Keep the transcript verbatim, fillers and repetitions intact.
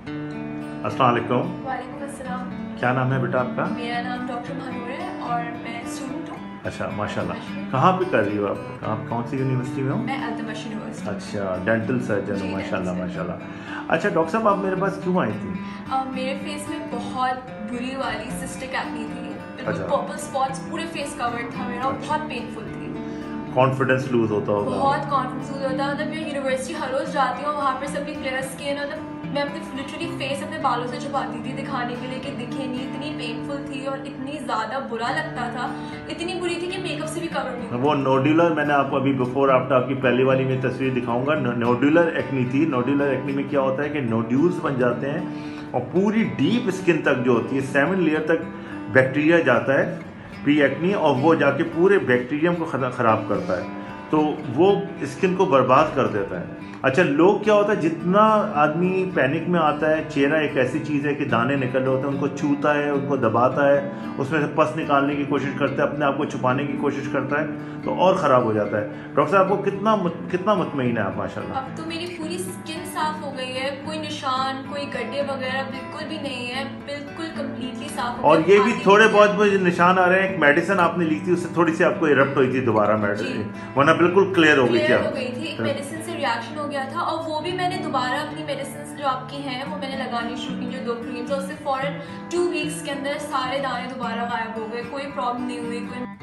अस्सलाम वालेकुम। वालेकुम अस्सलाम। क्या नाम है बेटा आपका? मेरा नाम डॉक्टर महनूर है और मैं स्टूडेंट हूँ। अच्छा माशाल्लाह। कहाँ पे कर रही हो आप? आप कौन सी यूनिवर्सिटी में हो? मैं altamash यूनिवर्सिटी। अच्छा, डेंटल सर्जन हो, माशाल्लाह माशाल्लाह। अच्छा डॉक्टर साहब, आप मेरे पास क्यों आई थी? uh, मेरे फेस में बहुत बुरी वाली सिस्टिक एक्ने थी। बिल्कुल पर्पल स्पॉट्स, पूरे फेस कवर्ड था मेरा। अच्छा। बहुत पेनफुल थी। कॉन्फिडेंस लूज होता होगा? बहुत कॉन्फिडेंस लूज होता है। मतलब मैं यूनिवर्सिटी हर रोज जाती हूँ, वहाँ पर सबकी क्लियर स्किन, मतलब मैं अपने लिटरली फेस अपने बालों से छुपाती थी दिखाने के लिए कि दिखे नहीं। इतनी पेनफुल थी और इतनी ज़्यादा बुरा लगता था, इतनी बुरी थी कि मेकअप से भी कवर नहीं। वो नोडुलर, मैंने आपको अभी बिफोर आफ्टर आपकी पहली वाली में तस्वीर दिखाऊंगा। नोडुलर एक्नी थी। नोडुलर एक्नी में क्या होता है कि नोड्यूल्स बन जाते हैं और पूरी डीप स्किन तक जो होती है, सेवन लेयर तक बैक्टीरिया जाता है प्री एक्नी, और वो जाके पूरे बैक्टीरियम को ख़राब करता है, तो वो स्किन को बर्बाद कर देता है। अच्छा, लोग क्या होता है, जितना आदमी पैनिक में आता है, चेहरा एक ऐसी चीज़ है कि दाने निकल रहे होते हैं, उनको छूता है, उनको दबाता है, उसमें से पस निकालने की कोशिश करता है, अपने आप को छुपाने की कोशिश करता है, तो और ख़राब हो जाता है। डॉक्टर साहब, आपको कितना कितना मुतमईन है आप माशाल्लाह? अब तो मेरी पूरी स्किन साफ हो गई है, कोई निशान, कोई गड्ढे वगैरह बिल्कुल भी नहीं है, बिल्कुल कम्प्लीटली साफ हो। और ये भी थोड़े बहुत मुझे निशान आ रहे हैं। एक मेडिसिन आपने ली थी, उससे थोड़ी सी आपको इरप्ट हुई थी दोबारा मेडिसिन, वरना बिल्कुल क्लियर हो गई थी। हो गई थी, मेडिसिन से रिएक्शन हो गया था, और वो भी मैंने दोबारा अपनी मेडिसिन जो आपकी हैं वो मैंने लगानी शुरू की, जो दो क्रीम्स, और उससे फॉरन टू वीक्स के अंदर सारे दाने दोबारा गायब हो गए, कोई प्रॉब्लम नहीं हुई, कोई